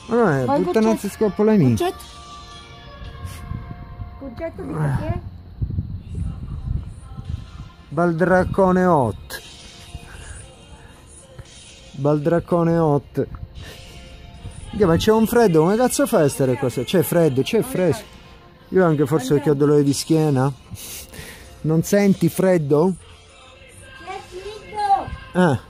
Ma puttanazzi scoppolani. Concetto di perché? Baldraccone hot. Baldraccone hot. Ma c'è un freddo, come cazzo fai a stare qua? C'è freddo, c'è fresco. Io anche forse perché ho dolore di schiena. Non senti freddo? C'è freddo!